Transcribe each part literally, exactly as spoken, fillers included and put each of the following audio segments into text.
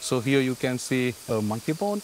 So here you can see a monkey bone.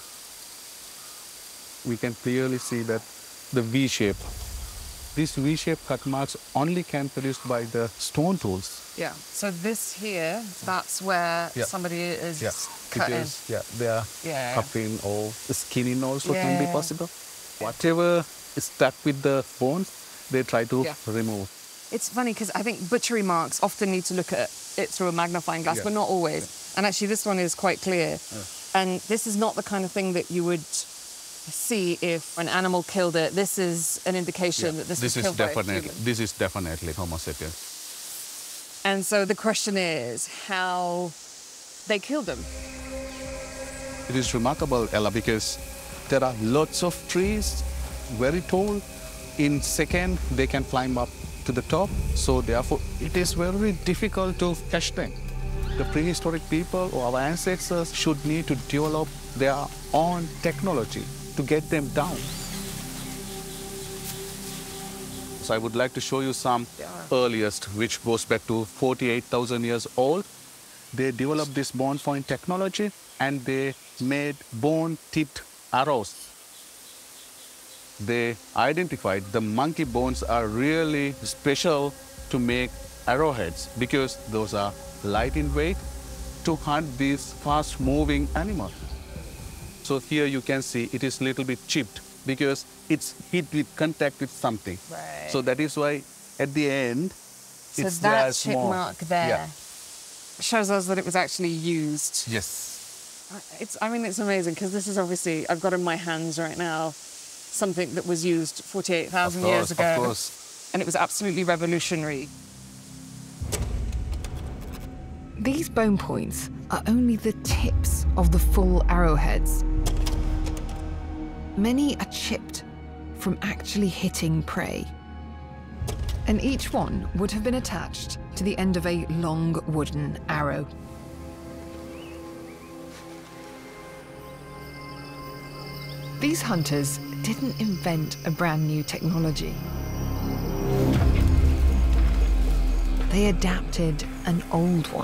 We can clearly see that the V shape. These V-shaped cut marks only can be produced by the stone tools. Yeah. So this here, that's where yeah. somebody is yeah. cutting. Because, yeah, they are yeah. cupping or skinning also yeah. can be possible. Whatever is stuck with the bones, they try to yeah. remove. It's funny because I think butchery marks often need to look at it through a magnifying glass, yeah. but not always. Yeah. And actually this one is quite clear. Yeah. And this is not the kind of thing that you would see if an animal killed it. This is an indication yeah. that this, this was is killed definitely by a human. This is definitely Homo sapiens. And so the question is how they killed them. It is remarkable, Ella, because there are lots of trees, very tall. In second, they can climb up to the top. So therefore, it is very difficult to catch them. The prehistoric people or our ancestors should need to develop their own technology to get them down. So I would like to show you some yeah. earliest, which goes back to forty-eight thousand years old. They developed this bone point technology and they made bone-tipped arrows. They identified the monkey bones are really special to make arrowheads because those are light in weight to hunt these fast-moving animals. So here you can see it is a little bit chipped because it's hit with contact with something. Right. So that is why at the end, so it's that there chip small. mark there yeah. shows us that it was actually used. Yes. It's, I mean, it's amazing because this is obviously, I've got in my hands right now, something that was used forty-eight thousand years ago. Of course. And it was absolutely revolutionary. These bone points are only the tips of the full arrowheads. Many are chipped from actually hitting prey. And each one would have been attached to the end of a long wooden arrow. These hunters didn't invent a brand new technology. They adapted an old one.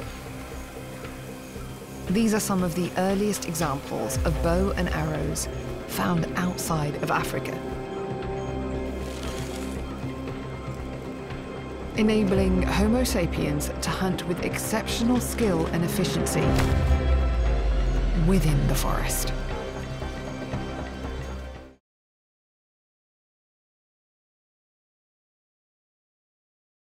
These are some of the earliest examples of bow and arrows found outside of Africa, enabling Homo sapiens to hunt with exceptional skill and efficiency within the forest.